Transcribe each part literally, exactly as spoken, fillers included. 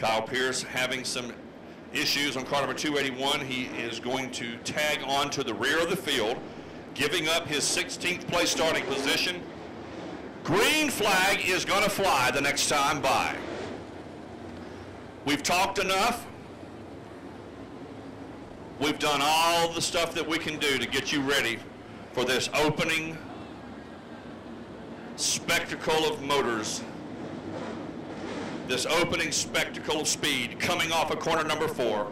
Kyle Pierce having some issues on car number two eighty-one. He is going to tag on to the rear of the field, giving up his sixteenth place starting position. Green flag is going to fly the next time by. We've talked enough. We've done all the stuff that we can do to get you ready for this opening spectacle of motors, this opening spectacle of speed coming off of corner number four.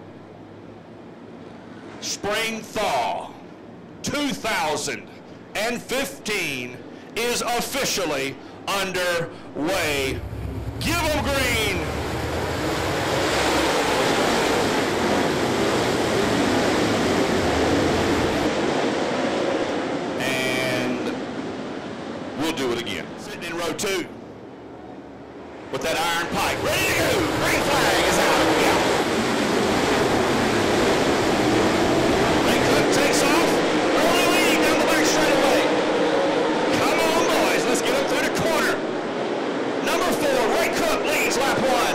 Spring Thaw two thousand fifteen is officially underway. Give them green. We'll do it again. Sitting in row two with that iron pipe. Ready to go. Green flag is out. Yeah. Ray Cook takes off. Early lead down the back straightaway. Come on, boys. Let's get them through the corner. Number four, Ray Cook leads lap one.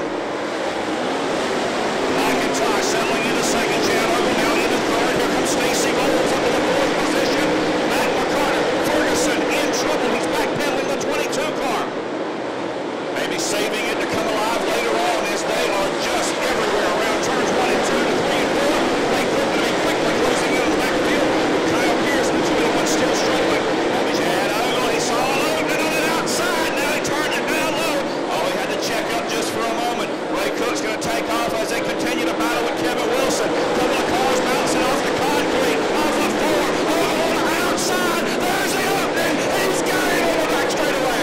McIntosh settling into second. Jan Ogle now into third. Here comes Stacy Bowles up in the fourth position. Matt McCarter, Ferguson in trouble. He's backpedaling the twenty-two car. Maybe saving it to come alive later on as they are just everywhere around turns one and two to three and four. They look to be quickly closing in on the backfield. Kyle Pierce, the two eighty-one still struggling. That was Jan Ogle. He saw an opening on the outside. Now he turned it down low. Oh, he had to check up just for a moment. Ray Cook's going to take off as they continue to battle with Kevin Wilson. Couple of cars bouncing off the concrete. Off the four. Oh, on the outside. There's the opening. He's got it on the back straightaway.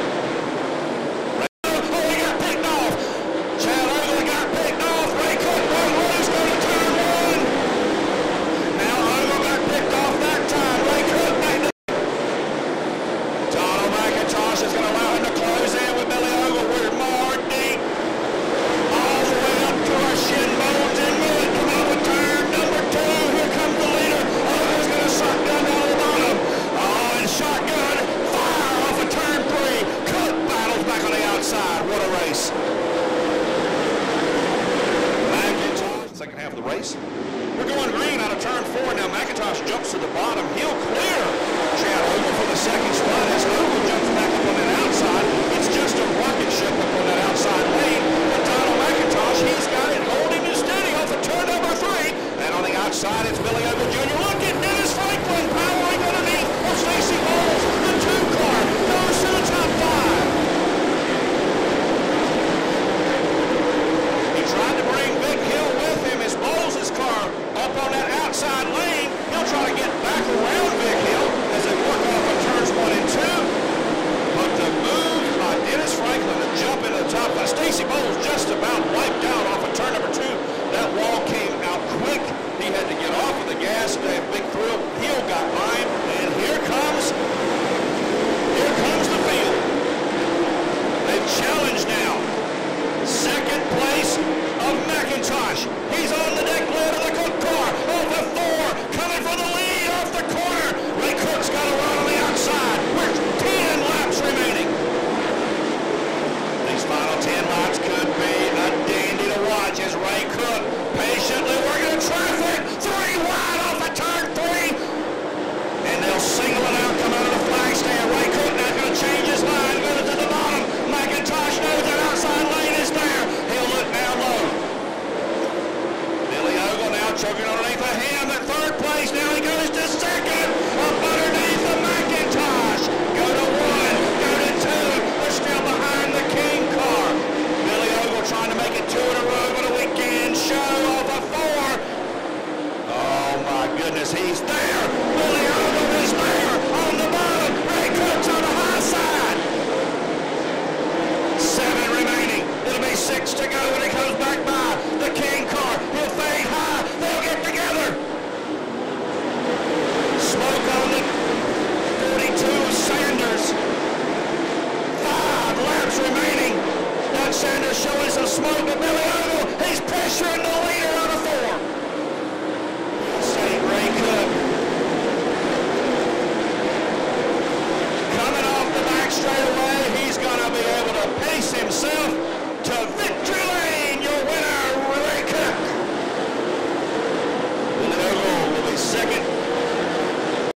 Second half of the race. We're going green out of turn four. Now McIntosh jumps to the bottom. He'll clear Chad Ogle for the second spot as Ogle jumps back up on that outside. It's just a rocket ship up on that outside lane. But Donald McIntosh, he's got it holding his steady off of turn number three. And on the outside, it's Billy Ogle Junior Look at Dennis Franklin powering underneath of Stacy Bowles. The two car goes to the top five. He tried to bring Vic Hill with him as Bowles' car up on that outside lane. He'll try to get back around Vic Hill as they work off of turns one and two. But the move by Dennis Franklin to jump into the top by Stacy Bowles just about wiped out off of turn number two. That wall came out quick. He had to get off of the gas. That big thrill. Hill got by him, and here comes, here comes the field. They challenge now. Second place of McIntosh. He's on the deck lid of the Cook car. Off the four, coming for the lead off the corner. Ray Cook's got to run on the outside. With ten laps remaining. These final ten laps could be a dandy to watch as Ray Cook patiently working the traffic. Three wide off of turn three. And they'll single it out, come out of the flag stand. Ray Cook now going to change his line, go to the bottom. McIntosh knows that outside lane is there. He'll look down low. Billy Ogle now choking underneath of him at third place. Now he goes to second. Up underneath the McIntosh. Go to one, go to two. They're still behind the King car. Billy Ogle trying to make it two in a row with a weekend show off of four. Oh my goodness, he's there. Billy Ogle is there on the bottom. Ray Cook's on the high side. Seven remaining. It'll be six to go when he comes back by the King car. He'll fade high. They'll get together. Smoke on the forty-two Sanders. Five laps remaining. Doug Sanders showing some smoke, but Billy Ogle, he's pressuring the leader